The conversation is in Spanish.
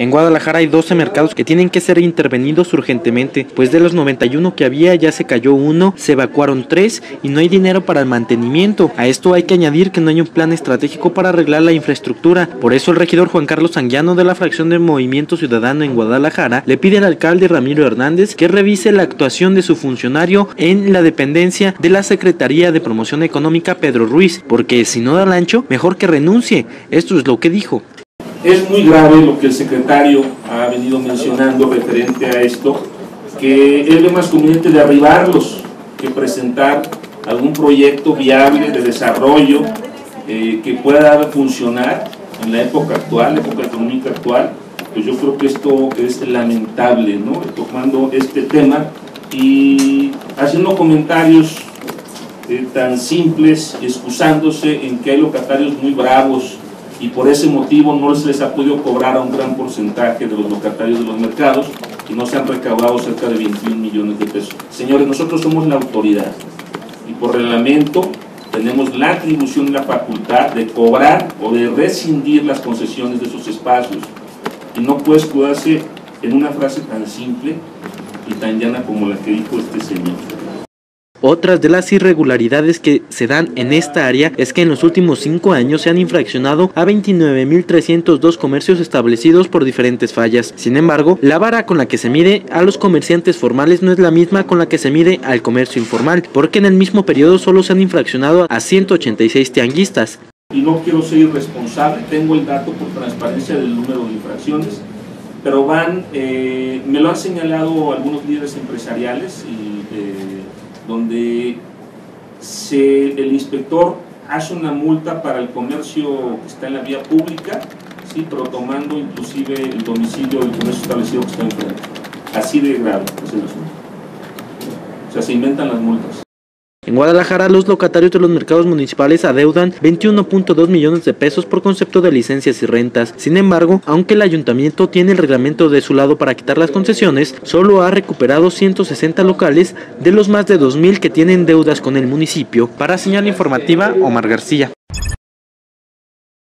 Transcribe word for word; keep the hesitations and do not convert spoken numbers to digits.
En Guadalajara hay doce mercados que tienen que ser intervenidos urgentemente, pues de los noventa y uno que había ya se cayó uno, se evacuaron tres y no hay dinero para el mantenimiento. A esto hay que añadir que no hay un plan estratégico para arreglar la infraestructura. Por eso el regidor Juan Carlos Anguiano de la fracción de Movimiento Ciudadano en Guadalajara le pide al alcalde Ramiro Hernández que revise la actuación de su funcionario en la dependencia de la Secretaría de Promoción Económica, Pedro Ruiz, porque si no da el ancho, mejor que renuncie. Esto es lo que dijo. Es muy grave lo que el secretario ha venido mencionando referente a esto, que él ve más conveniente derribarlos que presentar algún proyecto viable de desarrollo eh, que pueda funcionar en la época actual, la época económica actual. Pues yo creo que esto es lamentable, ¿no? Tomando este tema y haciendo comentarios eh, tan simples, excusándose en que hay locatarios muy bravos y por ese motivo no se les ha podido cobrar a un gran porcentaje de los locatarios de los mercados y no se han recaudado cerca de veintiún millones de pesos. Señores, nosotros somos la autoridad y por reglamento tenemos la atribución y la facultad de cobrar o de rescindir las concesiones de esos espacios y no puede escudarse en una frase tan simple y tan llana como la que dijo este señor. Otras de las irregularidades que se dan en esta área es que en los últimos cinco años se han infraccionado a veintinueve mil trescientos dos comercios establecidos por diferentes fallas. Sin embargo, la vara con la que se mide a los comerciantes formales no es la misma con la que se mide al comercio informal, porque en el mismo periodo solo se han infraccionado a ciento ochenta y seis tianguistas. Y no quiero ser irresponsable, tengo el dato por transparencia del número de infracciones, pero van, eh, me lo han señalado algunos líderes empresariales y eh, donde se, el inspector hace una multa para el comercio que está en la vía pública, ¿sí? Pero tomando inclusive el domicilio del comercio establecido que está enfrente. Así de grave es el asunto. O sea, se inventan las multas. En Guadalajara, los locatarios de los mercados municipales adeudan veintiuno punto dos millones de pesos por concepto de licencias y rentas. Sin embargo, aunque el ayuntamiento tiene el reglamento de su lado para quitar las concesiones, solo ha recuperado ciento sesenta locales de los más de dos mil que tienen deudas con el municipio. Para Señal Informativa, Omar García.